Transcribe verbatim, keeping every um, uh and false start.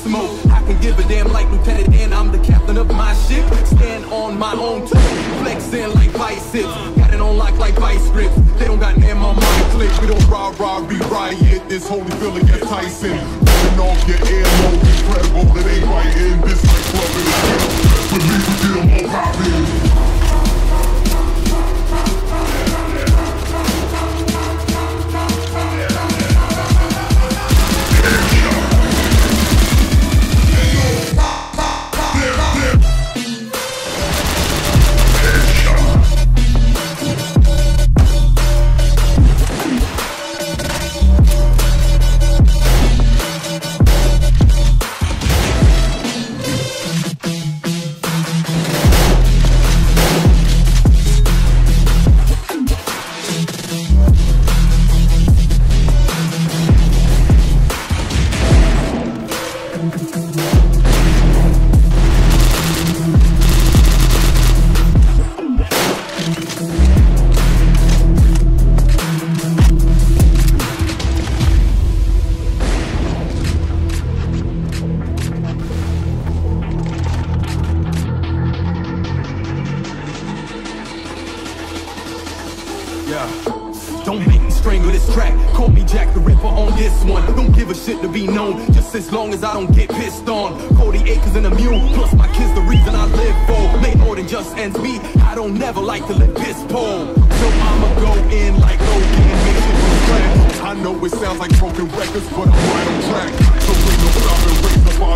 smoke. I can give a damn like Lieutenant Dan, I'm the captain of my ship. Stand on my own two, flexing like biceps. Got it on lock like vice grips. They don't got name on my clip. We don't rah rah be riot. This holy feeling gets Tyson. Ripping off your earlobe, incredible. It ain't right in this like club in the hell. Believe we get them all poppin'. Don't make me strangle this track. Call me Jack the Ripper on this one. Don't give a shit to be known, just as long as I don't get pissed on. forty acres and a mule, plus my kids the reason I live for. Made more than just ends meet, I don't never like to let piss pull. So I'ma go in like Logan and make it from scratch. I know it sounds like broken records, but I'm right on track. So bring no stop and raise the bar.